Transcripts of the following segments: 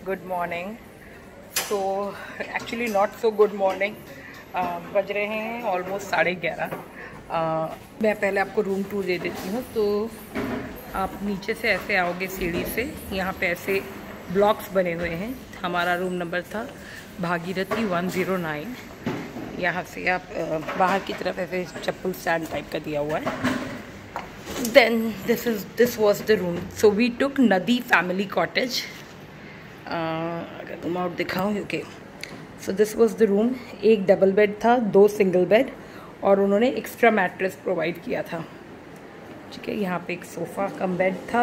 Good morning. तो actually not so good morning, बज रहे हैं ऑलमोस्ट 11:30। मैं पहले आपको रूम टूर दे देती हूँ। तो आप नीचे से ऐसे आओगे सीढ़ी से, यहाँ पे ऐसे ब्लॉक्स बने हुए हैं। हमारा रूम नंबर था भागीरथी 109। यहाँ से आप बाहर की तरफ ऐसे चप्पल स्टैंड टाइप का दिया हुआ है। Then this was the room. So we took Nadi family cottage. अगर तुम आउट दिखाऊँ, okay. So this was the room. एक डबल बेड था, 2 सिंगल बेड, और उन्होंने एक्स्ट्रा मैट्रेस प्रोवाइड किया था। ठीक है, यहाँ पे एक सोफ़ा कम बेड था,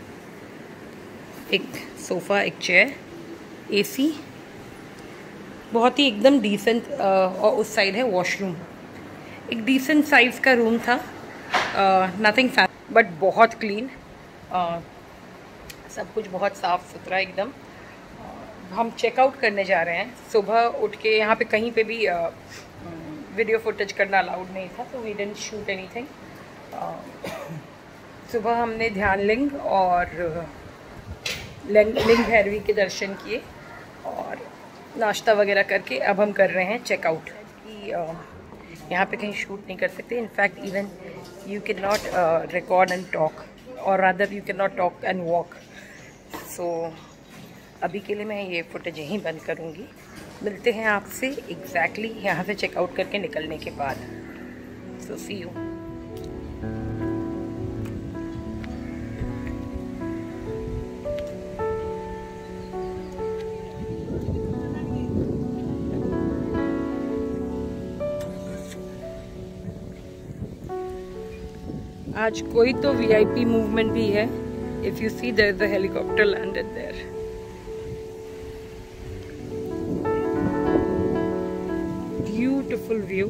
एक सोफ़ा, एक चेयर, एसी, बहुत ही एकदम डिसेंट। और उस साइड है वॉशरूम। एक डिसेंट साइज़ का रूम था, नथिंग फैन बट बहुत क्लीन। सब कुछ बहुत साफ़ सुथरा एकदम। हम चेकआउट करने जा रहे हैं। सुबह उठ के यहाँ पे कहीं पे भी वीडियो फुटेज करना अलाउड नहीं था, तो वी डिडंट शूट एनीथिंग। सुबह हमने ध्यान लिंग और लिंग भैरवी के दर्शन किए और नाश्ता वगैरह करके अब हम कर रहे हैं चेकआउट। कि यहाँ पे कहीं शूट नहीं कर सकते। In fact even you can not record and talk, और rather you can not talk and walk. So अभी के लिए मैं ये फुटेज यहीं बंद करूँगी। मिलते हैं आपसे एग्जैक्टली यहाँ से चेकआउट करके निकलने के बाद। So see you. आज कोई तो वीआईपी मूवमेंट भी है। If you see there is a helicopter landed there. Beautiful view.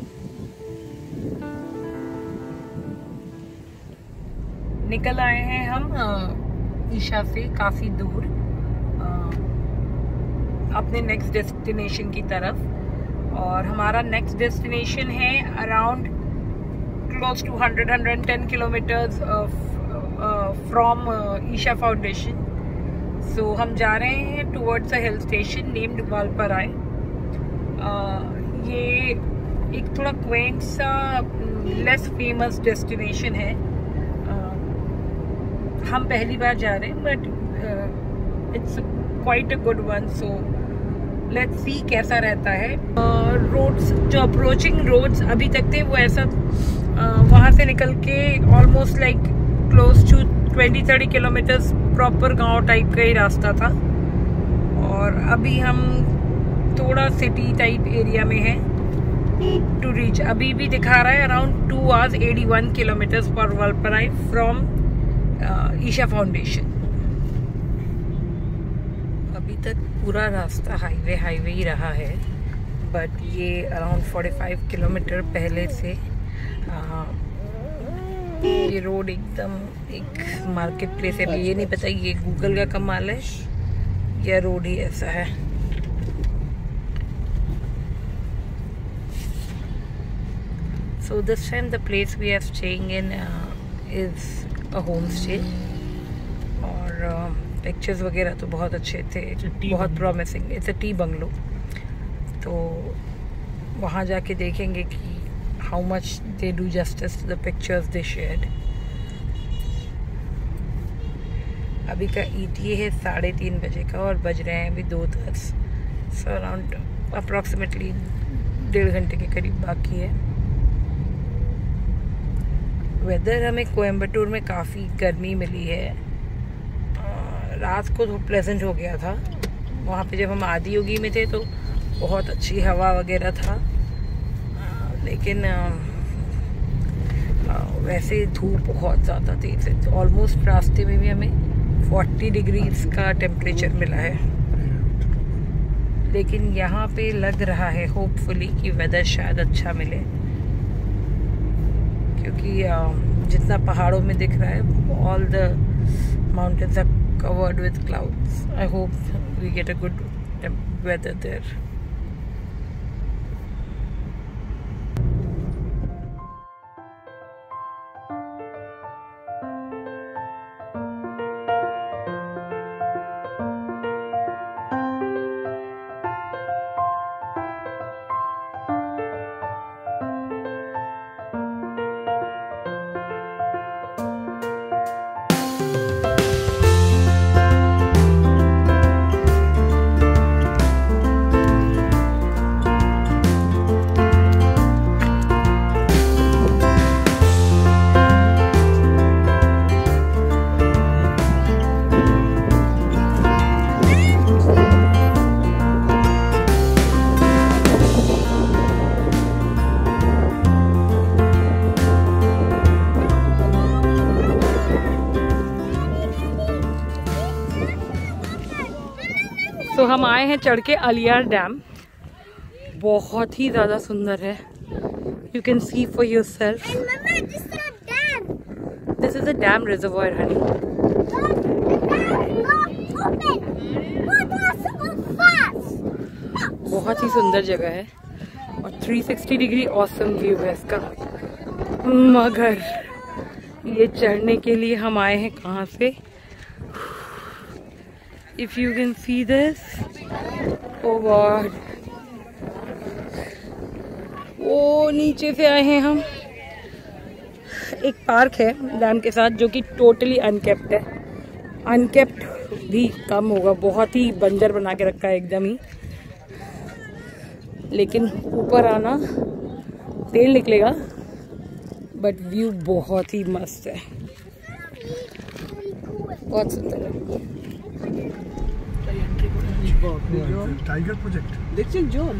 निकल आए हैं हम ईशा से काफी दूर अपने नेक्स्ट डेस्टिनेशन की तरफ। और हमारा नेक्स्ट डेस्टिनेशन है around close to 110 kilometers from Isha Foundation. So हम जा रहे हैं towards a hill station named Valparai. ये एक थोड़ा क्वेंट सा लेस फेमस डेस्टिनेशन है। हम पहली बार जा रहे हैं, but it's quite a good one. So let's see कैसा रहता है। रोड्स जो अप्रोचिंग रोड्स अभी तक थे वो ऐसा वहाँ से निकल के almost like close to 20-30 kilometers proper गांव टाइप का ही रास्ता था। और अभी हम थोड़ा सिटी टाइप एरिया में हैं टू रीच। अभी भी दिखा रहा है around 2 hours 81 kilometers for Valparai from Isha foundation. अभी तक पूरा रास्ता हाईवे ही रहा है, बट ये अराउंड 45 किलोमीटर पहले से ये रोड एकदम एक मार्केट प्लेस है। ये नहीं पता ये गूगल का कमाल है या रोड ही ऐसा है। So this time the place we are staying in is a homestay, और पिक्चर्स वगैरह तो बहुत अच्छे थे, बहुत promising. It's a tea bungalow. तो वहाँ जाके देखेंगे कि how much they do justice to the pictures they shared. अभी का ETA है 3:30 बजे का और बज रहे हैं अभी 2:10। सो अराउंड अप्रॉक्सीमेटली 1.5 घंटे के करीब बाकी है। वेदर हमें कोयम्बटूर में काफ़ी गर्मी मिली है। रात को तो प्लेजेंट हो गया था। वहाँ पे जब हम आदियोगी में थे तो बहुत अच्छी हवा वगैरह था, लेकिन वैसे धूप बहुत ज़्यादा तेज है। ऑलमोस्ट रास्ते में भी हमें 40 डिग्रीज का टेम्परेचर मिला है। लेकिन यहाँ पे लग रहा है होपफुली कि वेदर शायद अच्छा मिले, क्योंकि जितना पहाड़ों में दिख रहा है all the mountains are covered with clouds. I hope we get a good weather there. So हम आए हैं चढ़ के अलियार डैम। बहुत ही ज़्यादा सुंदर है। You can see for yourself. And Mama, this is a dam. This is a dam reservoir, honey. Look, the dam is open. What was so fast? बहुत ही सुंदर जगह है और 360 डिग्री ऑसम व्यू है इसका। मगर ये चढ़ने के लिए हम आए हैं कहाँ से? If you can see this, oh God, वो नीचे से आए हैं हम। एक पार्क है डैम के साथ जो कि टोटली अनकेप्ट है। अनकेप्ट भी कम होगा, बहुत ही बंजर बना के रखा है एकदम ही। लेकिन ऊपर आना तेल निकलेगा, बट व्यू बहुत ही मस्त है, बहुत सुंदर है। टाइगर प्रोजेक्ट देखिए जोन।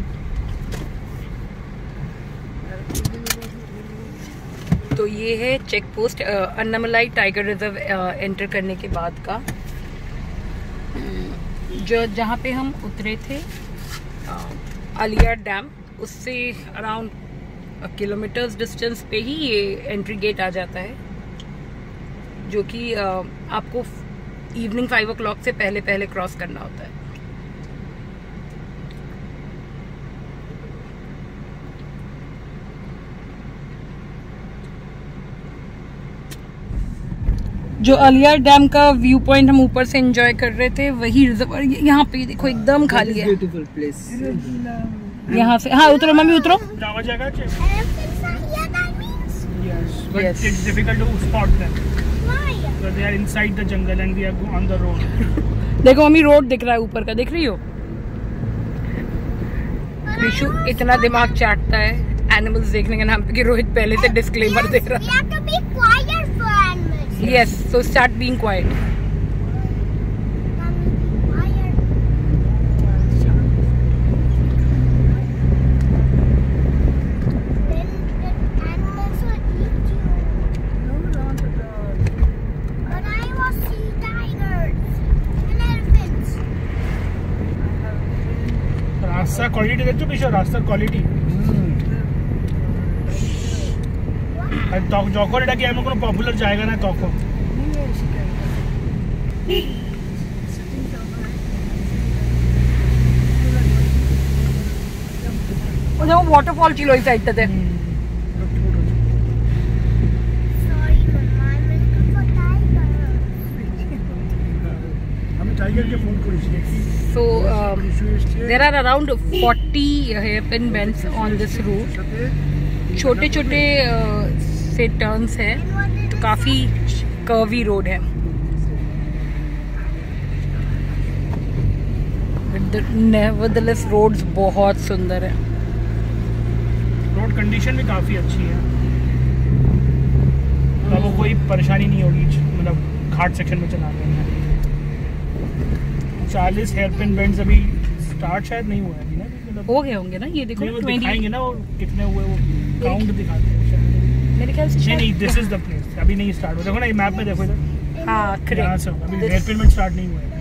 तो ये है check post Annamalai tiger reserve enter करने के बाद का, जो जहाँ पे हम उतरे थे अलियार डैम, उससे अराउंड किलोमीटर्स डिस्टेंस पे ही ये एंट्री गेट आ जाता है, जो कि आपको इवनिंग 5 o'clock से पहले पहले क्रॉस करना होता है। जो अलियार डैम का व्यू पॉइंट हम ऊपर से एंजॉय कर रहे थे, वही रिजर्वर यहाँ पे देखो एकदम खाली है। Beautiful place. यहाँ से हाँ उतरो मम्मी उतरो। Elephants are here, that means? Yes, but Yes. it's difficult to spot them Why? because they are inside the jungle and we are on the road. देखो मम्मी रोड दिख रहा है ऊपर का, देख रही हो? विशु इतना दिमाग चाटता है एनिमल्स देखने के नाम पे कि रोहित पहले से डिस्क्लेमर दे We रहा have to be quiet for animals. है। Yes, so start being quiet. Mommy, be quiet. Then the animals will eat you. But I was see tigers and elephants. রাস্তার কোয়ালিটি দেখছো পিছনে, রাস্তার কোয়ালিটি। আর যখন এটা কি এমন কোনো পপুলার জায়গা না তখন। ও দেখো ওয়াটারফল ছিল ওই সাইডটাতে। Sorry, Mama, I'm looking for tigers. আমি টাইগারকে ফোন করেছি। So there are around 40 hairpin bends on this route. छोटे छोटे से टर्न्स है, तो काफी कर्वी रोड है। नेवरदलेस रोड्स बहुत सुंदर है। रोड कंडीशन भी काफ़ी अच्छी है, तो वो कोई परेशानी नहीं होगी मतलब घाट सेक्शन में चलाने में। 40 हेयरपिन बेंड्स अभी स्टार्ट शायद नहीं हुआ है अभी ना, मतलब हो गए होंगे ना, ये देखो नहीं, वो 20 दिखाएंगे ना वो कितने हुए, वो काउंट दिखाते हैं शायद। मेरे ख्याल से नहीं, दिस इज द प्लेस, अभी नहीं स्टार्ट हुआ। देखो ना ये मैप में देखो इधर, हाँ यहाँ करेक्ट। से होगा, अभी हेयरपिन बेंड स्टार्ट नहीं हुआ है।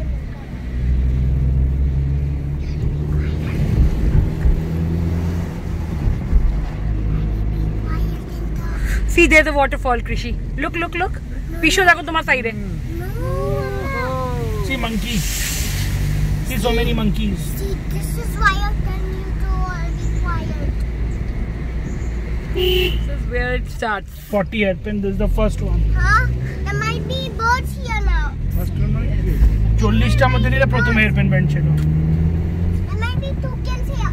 See there's a waterfall, Krishi. Look, look, look. पीछे देखो तुम्हारा साइड है। See monkey. See so many monkeys. See, this is why I'm telling you to all be quiet. This is where it starts. 40 hairpin, this is the first one. Huh? There might be birds here now. 40টা মধ্যে নিলে প্রথম hairpin bend ছিল। There might be toucans here.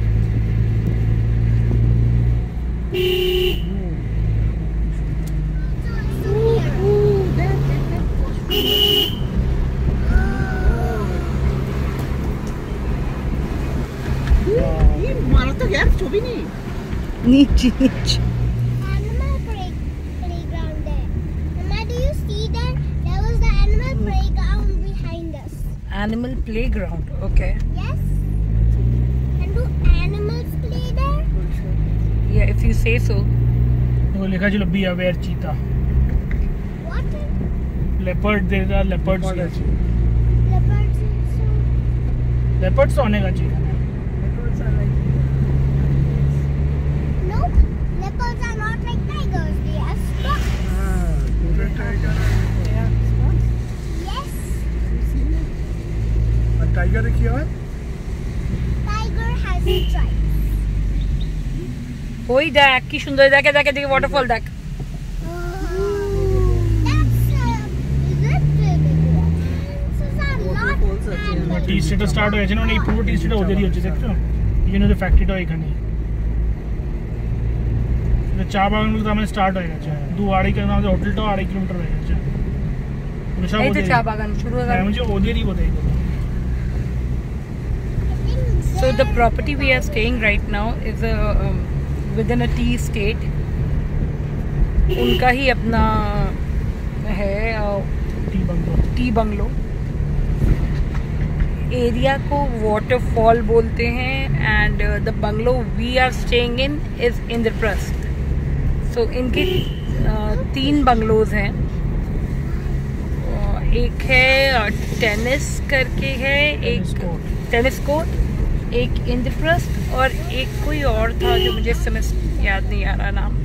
ये मारात्मक यार छवि नहीं। नीचे नीचे। Animal playground there. Mama, do you see that? There was the animal playground behind us. Animal playground. Okay. Yes? And do animals play there? Yeah, if you say so. वो लिखा चलो be aware चीता, What? Leopard, there are leopards. Leopards also. Leopards तो होने का चाहिए। No, leopards are not like tigers. They are spots. Yes, tiger किया है। tiger has stripes. ওই দেখ কি সুন্দর, দেখে দেখে দেখে ওয়াটারফল দেখ। টি স্টেট স্টার্ট হয়েছে না, মানে এই পুরো টি স্টেট ওদেরই হচ্ছে, দেখছো এই জন্য তো ফ্যাক্টরিটা এখানে। চা বাগানগুলো তো আমাদের স্টার্ট হয়ে গেছে, 2-2.5 কিলোমিটার, আমাদের হোটেলটাও 2.5 কিলোমিটার হয়ে গেছে। এই তো চা বাগান শুরু হয়ে গেল। ওদেরই বোধহয়। So the property we are staying right now is within a tea estate. उनका ही अपना है टी बंगलो। एरिया को वाटरफॉल बोलते हैं and the bungalow we are staying in is Indraprastha. So इनके 3 बंगलोज हैं। एक है टेनिस करके है, एक टेनिस कोर्ट, एक इंद्रप्रस्थ और एक कोई और था जो मुझे इस समय याद नहीं आ रहा नाम।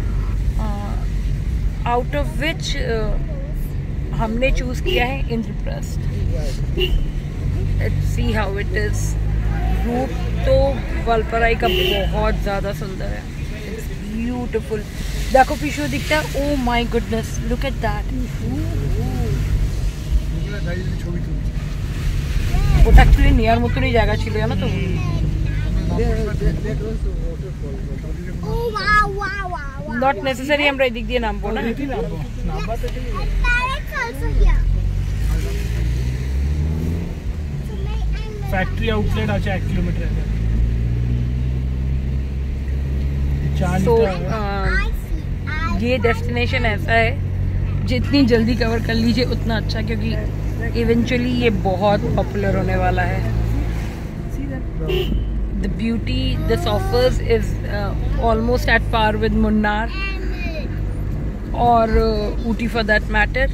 आउट ऑफ विच हमने चूज़ किया है Indraprastha. Let's see how it is. रूप तो वलपराई का बहुत ज़्यादा सुंदर है, इट्स ब्यूटिफुल। देखो पीछे दिखता है, oh my goodness, look at that. ওটা অ্যাকচুয়ালি নেওয়ার মতনই জায়গা ছিল, জানো তো। নট নেসেসারি আমরা এদিক দিয়ে নামবো না। फैक्ट्री आउटलेट আছে 1 किलोमीटर है। So ये डेस्टिनेशन ऐसा है, जितनी जल्दी कवर कर लीजिए उतना अच्छा, क्योंकि इवेंचुअली ये बहुत पॉपुलर होने वाला है। The beauty this offers is almost at par with Munnar or Ooty for that matter.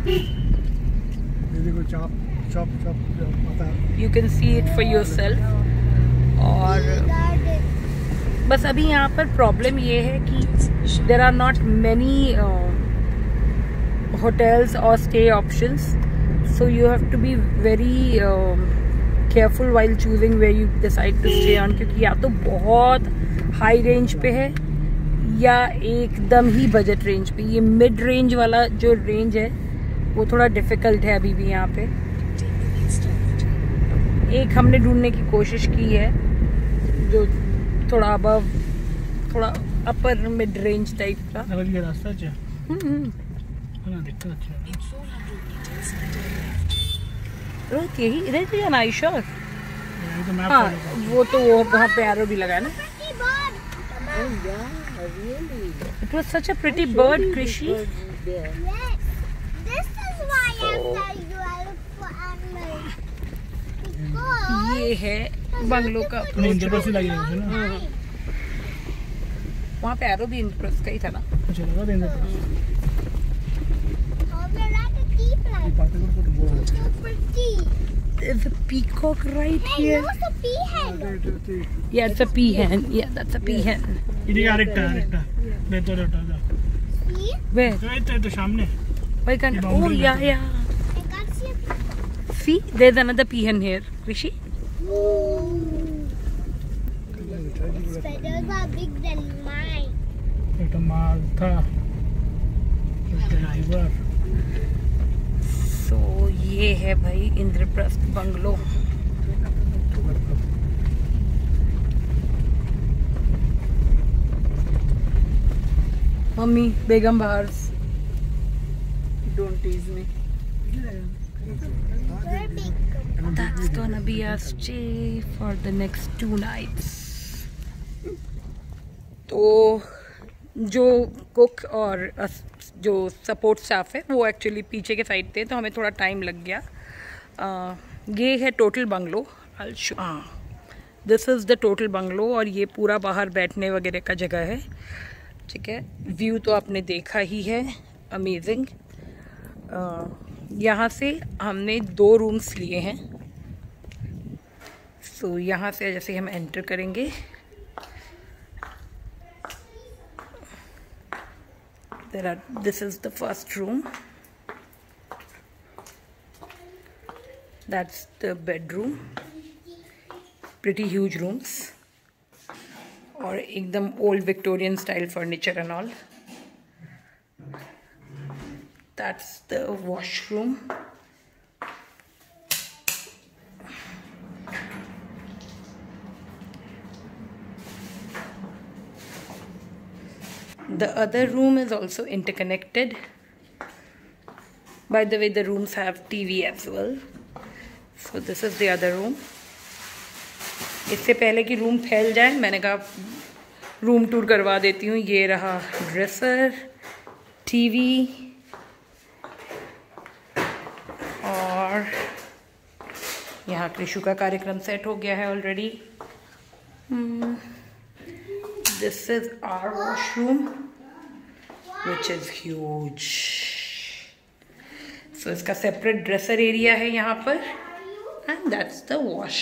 You can see it for yourself. और बस अभी यहाँ पर प्रॉब्लम ये है कि there are not many hotels or stay options, so you have to be very careful while choosing where you decide to stay on, क्योंकि या तो बहुत हाई रेंज पे है या एकदम ही बजट रेंज पे। ये मिड रेंज वाला जो रेंज है वो थोड़ा डिफिकल्ट है अभी भी यहाँ पे। एक हमने ढूंढने की कोशिश की है जो थोड़ा अबव, थोड़ा अपर मिड रेंज टाइप का। ये रास्ता है ना, देखते अच्छा रोहित यही इधर भी जाना है श्योर। तो हाँ वो तो वो वहाँ पे एरो भी लगा है ना। It was such a pretty bird, Krishi. Yes, this is why I'm telling you I look for animals. Because ये है बंगलो का नहीं इंद्रप्रस्थ ही लगी है ना। वहाँ पे एरो भी इंद्रप्रस्थ का ही था ना। अच्छा लगा था Indraprastha. we're at a tea plant. It's so pretty. There's a peacock right Hey, here. what's a peahen? Yeah, it's a peahen. Yeah, that's a peahen. इधर आरेक्टा बेहतर होता है। See? Where? तो सामने Why can't? Oh yeah, yeah. I can't see a See, there's another peahen here, Rishi. Its feathers are big than mine. एक माल था driver. So ये है भाई इंद्रप्रस्थ बंगलो। मम्मी बेगम बाहर। Don't tease me. Very big. That's gonna be our stay for the next 2 nights. तो जो cook और जो सपोर्ट स्टाफ है वो एक्चुअली पीछे के साइड थे, तो हमें थोड़ा टाइम लग गया। ये है टोटल बंगलो। हाँ, this is the total bungalow और ये पूरा बाहर बैठने वगैरह का जगह है। ठीक है, व्यू तो आपने देखा ही है, अमेजिंग। यहाँ से हमने 2 रूम्स लिए हैं। सो यहाँ से जैसे हम एंटर करेंगे, this is the first room, that's the bedroom, pretty huge rooms और एकदम old Victorian style furniture and all. That's the washroom. The other room is also interconnected. By the way, the rooms have TV as well. So this is the other room. इससे पहले कि room फैल जाए मैंने कहा room tour करवा देती हूँ। ये रहा ड्रेसर, टीवी और यहाँ कृषु का कार्यक्रम सेट हो गया है already. This is our washroom, which is huge. So इसका separate dresser area है यहाँ पर, and that's the wash.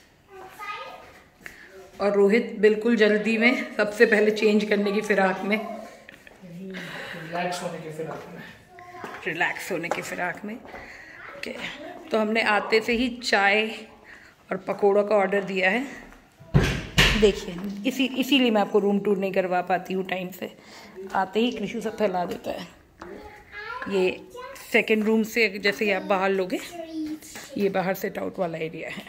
और रोहित बिल्कुल जल्दी में सबसे पहले चेंज करने की फिराक में, रिलैक्स होने की फिराक में। ओके, तो हमने आते से ही चाय और पकोड़ों का ऑर्डर दिया है। देखिए इसीलिए मैं आपको रूम टूर नहीं करवा पाती हूँ टाइम से। आते ही कृषु सब फैला देता है। ये सेकंड रूम से जैसे ही आप बाहर लोगे, ये बाहर सेट आउट वाला एरिया है।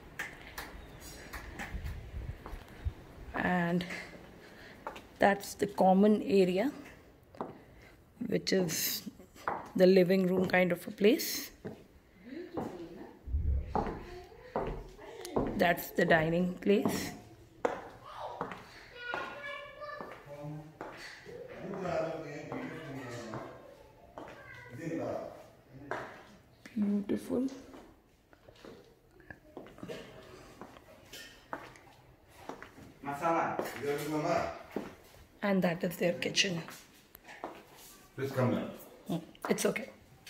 And that's the common area which is the living room kind of a place. That's the dining place. Beautiful. And that is their kitchen. Please come down. It's okay.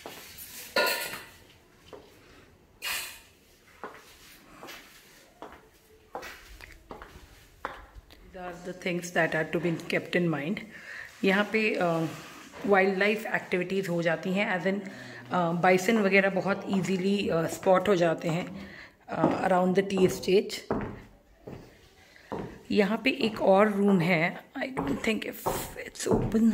These are the things that are to be kept in mind. यहाँ पे wild life activities हो जाती हैं, as in bison वगैरह बहुत easily spot हो जाते हैं अराउंड द टी एस्टेट। यहाँ पे एक और रूम है, I don't think if it's open,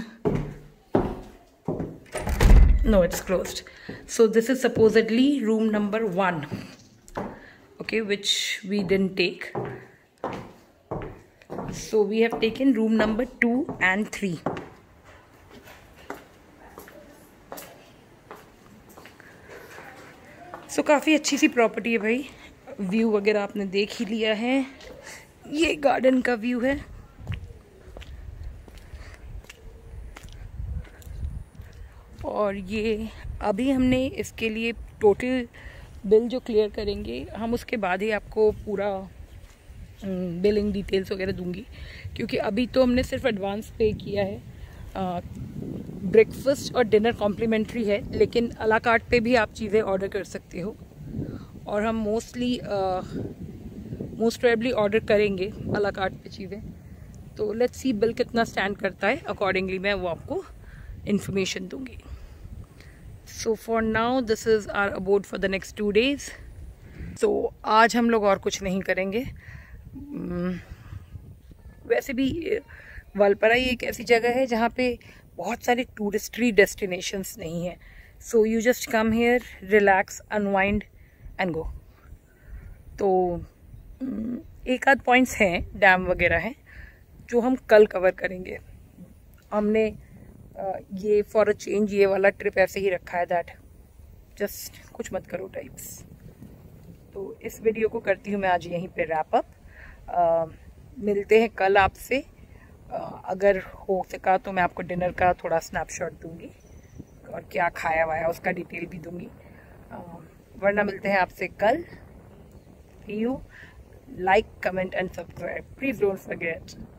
no, it's closed. So this is supposedly room number 1, okay, which we didn't take. So we have taken room number 2 and 3. So काफ़ी अच्छी सी property है भाई। View वगैरह आपने देख ही लिया है। ये गार्डन का व्यू है। और ये अभी हमने इसके लिए टोटल बिल जो क्लियर करेंगे हम, उसके बाद ही आपको पूरा बिलिंग डिटेल्स वगैरह दूंगी, क्योंकि अभी तो हमने सिर्फ एडवांस पे किया है। ब्रेकफास्ट और डिनर कॉम्प्लीमेंट्री है, लेकिन अला कार्ट पे भी आप चीज़ें ऑर्डर कर सकते हो। और हम मोस्ट प्रोबेबली ऑर्डर करेंगे अला कार्ट पे चीज़ें। तो लेट्स सी बिल कितना स्टैंड करता है, अकॉर्डिंगली मैं वो आपको इन्फॉर्मेशन दूंगी। So for now this is our abode for the next 2 days. So आज हम लोग और कुछ नहीं करेंगे। वैसे भी वालपराई एक ऐसी जगह है जहाँ पे बहुत सारे टूरिस्टरी डेस्टिनेशंस नहीं हैं। So you just come here, relax, unwind and go. तो एक आध पॉइंट्स हैं, डैम वगैरह हैं, जो हम कल कवर करेंगे। हमने ये फॉर अ चेंज ये वाला ट्रिप ऐसे ही रखा है, दैट जस्ट कुछ मत करो टाइप्स। तो इस वीडियो को करती हूँ मैं आज यहीं पे रैप अप। मिलते हैं कल आपसे। अगर हो सका तो मैं आपको डिनर का थोड़ा स्नैपशॉट दूंगी और क्या खाया वाया उसका डिटेल भी दूंगी, वरना मिलते हैं आपसे कल। You like, comment and subscribe, please don't forget.